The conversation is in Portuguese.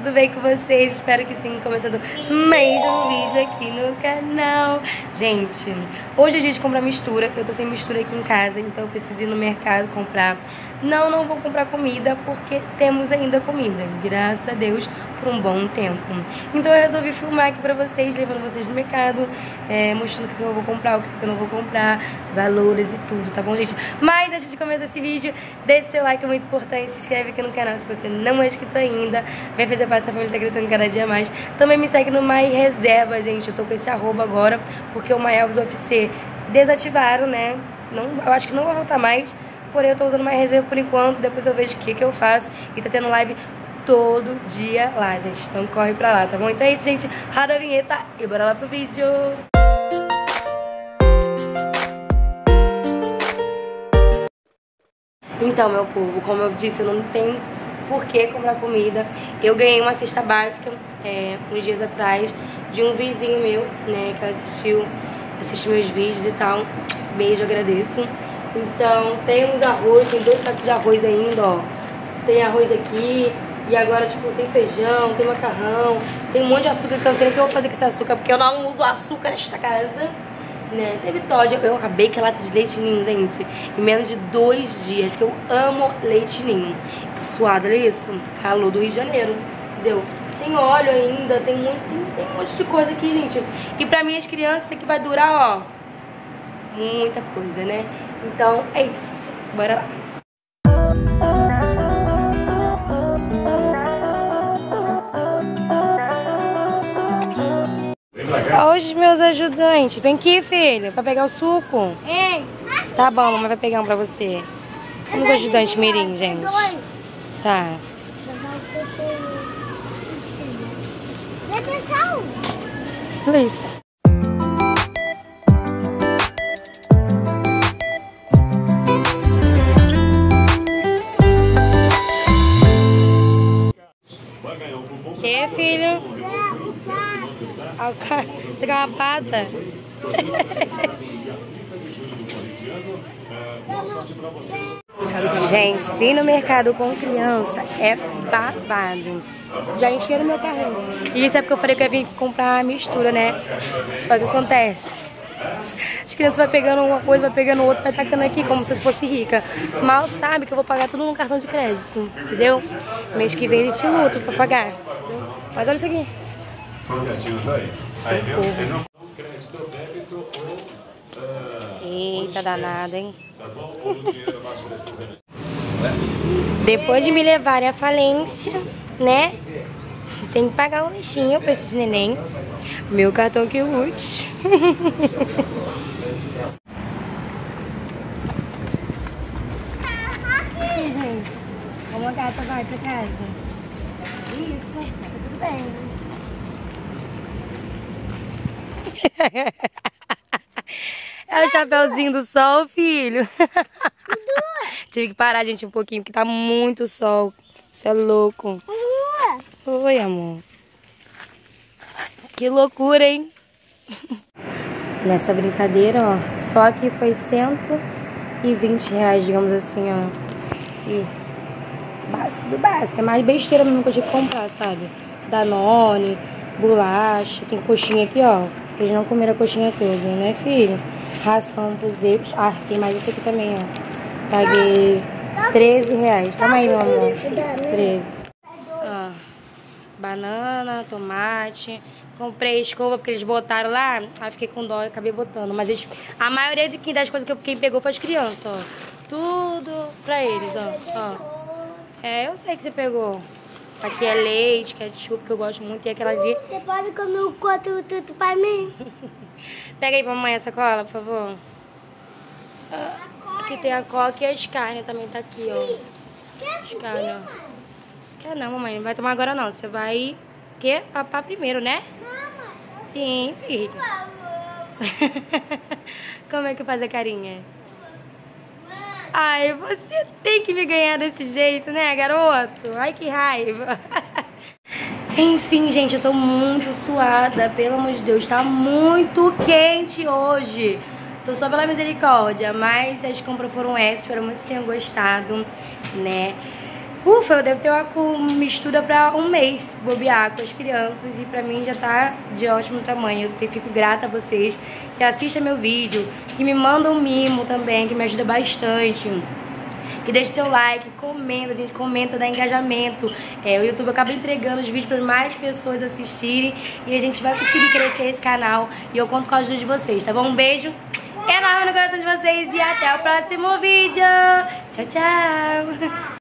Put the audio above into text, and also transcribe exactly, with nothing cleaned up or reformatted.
tudo bem com vocês? Espero que sim, começando mais um vídeo aqui no canal. Gente, hoje é dia de comprar mistura. Eu tô sem mistura aqui em casa, então eu preciso ir no mercado comprar. Não, não vou comprar comida porque temos ainda comida, graças a Deus, por um bom tempo. Então eu resolvi filmar aqui pra vocês, levando vocês no mercado, é, mostrando o que eu vou comprar, o que eu não vou comprar, valores e tudo, tá bom, gente? Mas antes de começar esse vídeo, deixe seu like, é muito importante, se inscreve aqui no canal se você não é inscrito ainda, vem fazer parte dessa família, tá crescendo cada dia mais. Também me segue no My Reserva, gente, eu tô com esse arroba agora, porque o My Elvis O F C desativaram, né? Não, eu acho que não vai voltar mais. Porém, eu tô usando mais reserva por enquanto, depois eu vejo o que que eu faço. E tá tendo live todo dia lá, gente. Então corre pra lá, tá bom? Então é isso, gente. Roda a vinheta e bora lá pro vídeo. Então, meu povo, como eu disse, eu não tenho por que comprar comida. Eu ganhei uma cesta básica é, uns dias atrás de um vizinho meu, né, que assistiu, assistiu meus vídeos e tal. Beijo, agradeço. Então, temos arroz, tem dois sacos de arroz ainda, ó. Tem arroz aqui, e agora, tipo, tem feijão, tem macarrão, tem um monte de açúcar que eu não sei nem o que eu vou fazer com esse açúcar, porque eu não uso açúcar nesta casa, né? Teve Toddy, eu acabei com a lata de leite ninho, gente, em menos de dois dias, porque eu amo leite ninho. Tô suada, olha isso, calor do Rio de Janeiro, entendeu? Tem óleo ainda, tem, muito, tem, tem um monte de coisa aqui, gente. E pra minhas crianças, isso aqui vai durar, ó, muita coisa, né? Então é isso, bora lá. Hoje os meus ajudantes, vem aqui, filho, pra pegar o suco. Ei. Tá bom, mamãe vai pegar um pra você. Vamos ajudantes mirim, gente. Tá. Vai deixar um. Please. Que, filho? Ah, chega uma pata. Gente, vir no mercado com criança é babado. Já encheram meu carrinho. E isso é porque eu falei que eu ia vir comprar mistura, né? Só que acontece, as crianças vão pegando uma coisa, vai pegando outra, vai tacando aqui como se fosse rica. Mal sabe que eu vou pagar tudo no cartão de crédito, entendeu? Mês que vem eles te lutam pra pagar. Entendeu? Mas olha isso aqui. São gatinhos aí. Socorro. Crédito, débito ou... Eita, danada, hein? Depois de me levarem à falência, né? Tem que pagar o lanchinho pra esses neném. Meu cartão que lute. Gente, como a gata vai pra casa? Isso, tá tudo bem. É o chapeuzinho do sol, filho. Tive que parar, gente, um pouquinho, porque tá muito sol. Isso é louco. Oi, amor. Que loucura, hein? Nessa brincadeira, ó, só que foi cento e vinte reais, digamos assim, ó. E básico do básico. É mais besteira mesmo que eu tinha que comprar, sabe? Danone, bolacha. Tem coxinha aqui, ó. Eles não comeram a coxinha toda, né, filho? Ração pros eles. Ah, tem mais esse aqui também, ó. Paguei treze reais. Calma aí, meu amor. treze. Ó, banana, tomate. Comprei escova porque eles botaram lá. Aí fiquei com dó e acabei botando. Mas eles, a maioria das coisas que quem pegou foi as crianças, ó. Tudo pra eles, ó. ó. É, eu sei que você pegou. Aqui é leite, ketchup, que eu gosto muito. E aquela de... Você pode comer o coto tudo pra mim? Pega aí pra mamãe a sacola, por favor. Aqui tem a coca e as carnes também tá aqui, ó. As carnes, ó. Quer não, mamãe. Não vai tomar agora, não. Você vai... O quê? Papar primeiro, né? Sim, filho. Como é que faz a carinha? Ai, você tem que me ganhar desse jeito, né, garoto? Ai, que raiva. Enfim, gente, eu tô muito suada, pelo amor de Deus. Tá muito quente hoje. Tô só pela misericórdia, mas as compras foram essas. Espero muito que vocês tenham gostado, né? Ufa, eu devo ter uma com- mistura pra um mês bobear com as crianças e pra mim já tá de ótimo tamanho. Eu te- fico grata a vocês que assistem meu vídeo, que me mandam mimo também, que me ajuda bastante. Que deixe seu like, comenta, gente, comenta, dá engajamento. É, o YouTube acaba entregando os vídeos para mais pessoas assistirem e a gente vai conseguir crescer esse canal e eu conto com a ajuda de vocês, tá bom? Um beijo enorme no coração de vocês e até o próximo vídeo. Tchau, tchau!